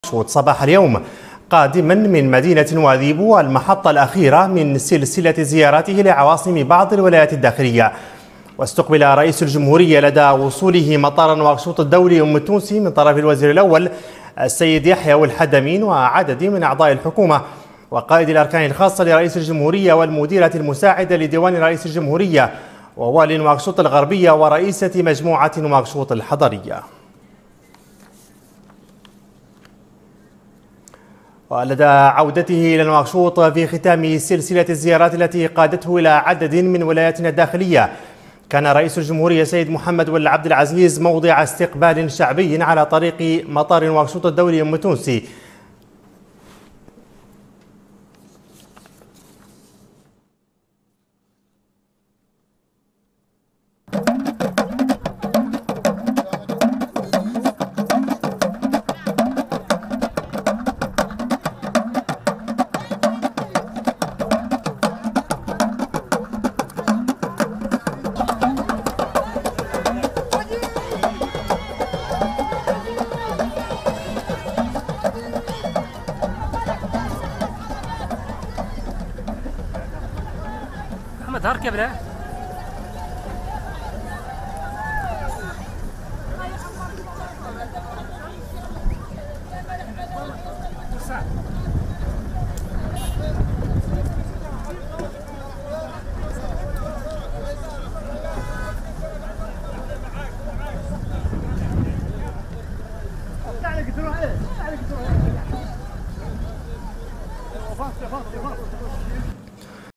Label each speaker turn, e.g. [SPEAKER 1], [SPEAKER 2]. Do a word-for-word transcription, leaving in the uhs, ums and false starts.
[SPEAKER 1] صباح اليوم قادما من مدينة نواذيبو المحطة الأخيرة من سلسلة زياراته لعواصم بعض الولايات الداخلية. واستقبل رئيس الجمهورية لدى وصوله مطار نواكشوط الدولي أم التونسي من طرف الوزير الأول السيد يحيى والحدمين وعدد من أعضاء الحكومة وقائد الأركان الخاصة لرئيس الجمهورية والمديرة المساعدة لديوان رئيس الجمهورية ووالي نواكشوط الغربية ورئيسة مجموعة نواكشوط الحضرية. ولدى عودته إلى نواكشوط في ختام سلسلة الزيارات التي قادته إلى عدد من ولاياتنا الداخلية، كان رئيس الجمهورية سيد محمد ولد عبد العزيز موضع استقبال شعبي على طريق مطار نواكشوط الدولي أم التونسي.
[SPEAKER 2] محمد هارك يا بلا